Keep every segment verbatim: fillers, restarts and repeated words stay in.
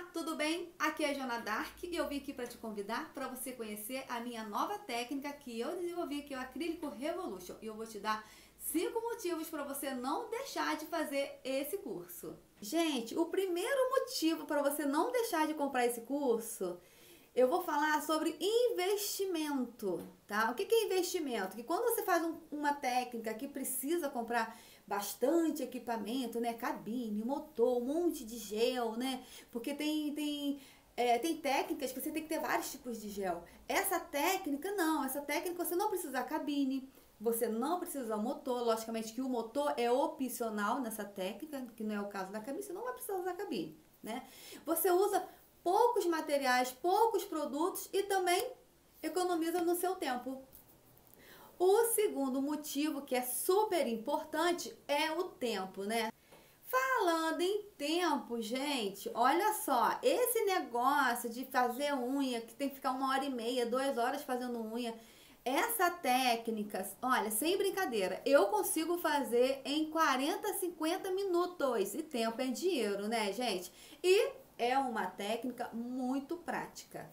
tudo bem? Aqui é a Joana Dark e eu vim aqui para te convidar para você conhecer a minha nova técnica que eu desenvolvi, que é o Acrílico Revolution. E eu vou te dar cinco motivos para você não deixar de fazer esse curso. Gente, o primeiro motivo para você não deixar de comprar esse curso, eu vou falar sobre investimento, tá? O que é investimento? Que quando você faz um, uma técnica que precisa comprar bastante equipamento, né? Cabine, motor, um monte de gel, né? Porque tem, tem, é, tem técnicas que você tem que ter vários tipos de gel. Essa técnica, não. Essa técnica você não precisa usar cabine, você não precisa usar motor. Logicamente que o motor é opcional nessa técnica, que não é o caso da cabine, você não vai precisar usar cabine, né? Você usa poucos materiais, poucos produtos e também economiza no seu tempo. O segundo motivo, que é super importante, é o tempo, né? Falando em tempo, gente, olha só, esse negócio de fazer unha, que tem que ficar uma hora e meia, duas horas fazendo unha, essa técnica, olha, sem brincadeira, eu consigo fazer em quarenta, cinquenta minutos. E tempo é dinheiro, né, gente? E é uma técnica muito prática.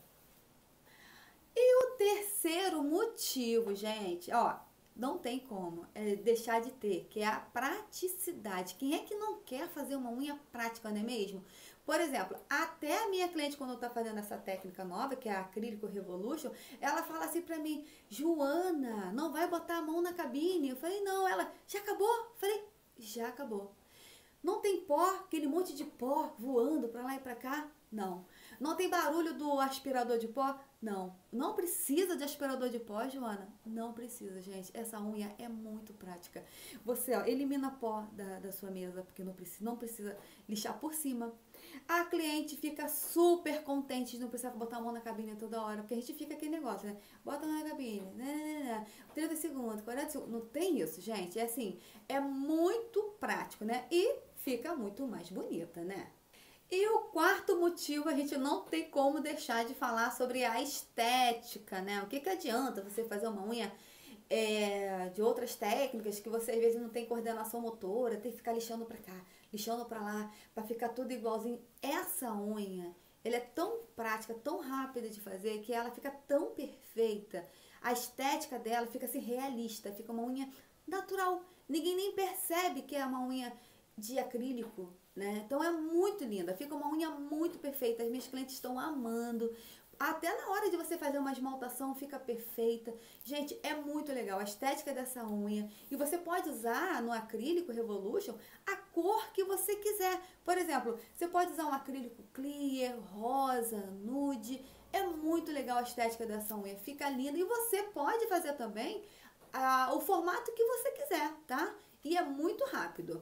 E o terceiro motivo, gente, ó, não tem como é deixar de ter, que é a praticidade. Quem é que não quer fazer uma unha prática, não é mesmo? Por exemplo, até a minha cliente, quando tá fazendo essa técnica nova, que é a Acrílico Revolution, ela fala assim pra mim: Joana, não vai botar a mão na cabine? Eu falei: não. Ela: já acabou? Eu falei: já acabou. Não tem pó, aquele monte de pó voando pra lá e pra cá? Não. Não tem barulho do aspirador de pó? Não. Não precisa de aspirador de pó, Joana? Não precisa, gente. Essa unha é muito prática. Você, ó, elimina pó da, da sua mesa, porque não precisa, não precisa lixar por cima. A cliente fica super contente de não precisar botar a mão na cabine toda hora, porque a gente fica aquele negócio, né? Bota a mão na cabine, né? trinta segundos, quarenta segundos. Não tem isso, gente. É assim, é muito prático, né? E fica muito mais bonita, né? E o quarto motivo, a gente não tem como deixar de falar sobre a estética, né? O que que adianta você fazer uma unha é, de outras técnicas que você às vezes não tem coordenação motora, tem que ficar lixando pra cá, lixando pra lá, pra ficar tudo igualzinho. Essa unha, ela é tão prática, tão rápida de fazer, que ela fica tão perfeita. A estética dela fica assim realista, fica uma unha natural. Ninguém nem percebe que é uma unha de acrílico, né? Então é muito linda, fica uma unha muito perfeita. As minhas clientes estão amando. Até na hora de você fazer uma esmaltação fica perfeita. Gente, é muito legal a estética dessa unha. E você pode usar no Acrílico Revolution a cor que você quiser. Por exemplo, você pode usar um acrílico clear, rosa, nude. É muito legal a estética dessa unha, fica linda. E você pode fazer também ah, o formato que você quiser, tá? E é muito rápido.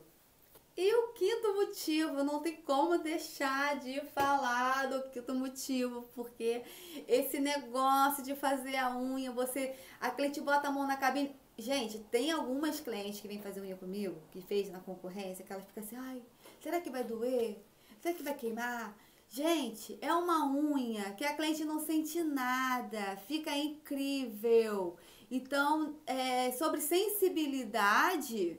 E o quinto motivo, não tem como deixar de falar do quinto motivo, porque esse negócio de fazer a unha, você, a cliente bota a mão na cabine. Gente, tem algumas clientes que vêm fazer unha comigo, que fez na concorrência, que elas ficam assim: ai, será que vai doer? Será que vai queimar? Gente, é uma unha que a cliente não sente nada, fica incrível. Então, é, sobre sensibilidade,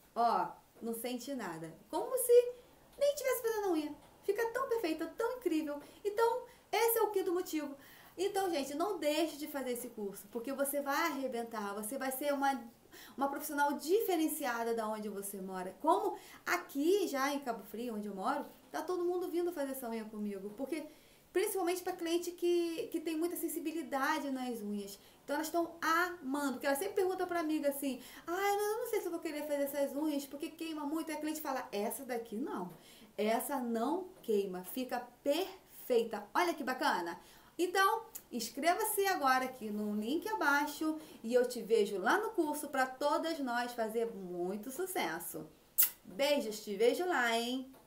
ó, não sente nada. Como se nem estivesse fazendo a unha. Fica tão perfeita, tão incrível. Então, esse é o quinto motivo. Então, gente, não deixe de fazer esse curso, porque você vai arrebentar, você vai ser uma, uma profissional diferenciada da onde você mora. Como aqui, já em Cabo Frio, onde eu moro, tá todo mundo vindo fazer essa unha comigo, porque principalmente para cliente que, que tem muita sensibilidade nas unhas. Então elas estão amando, porque ela sempre pergunta para amiga assim: ah, eu não sei se eu vou querer fazer essas unhas, porque queima muito. E a cliente fala: essa daqui não, essa não queima, fica perfeita. Olha que bacana! Então, inscreva-se agora aqui no link abaixo e eu te vejo lá no curso para todas nós fazer muito sucesso. Beijos, te vejo lá, hein?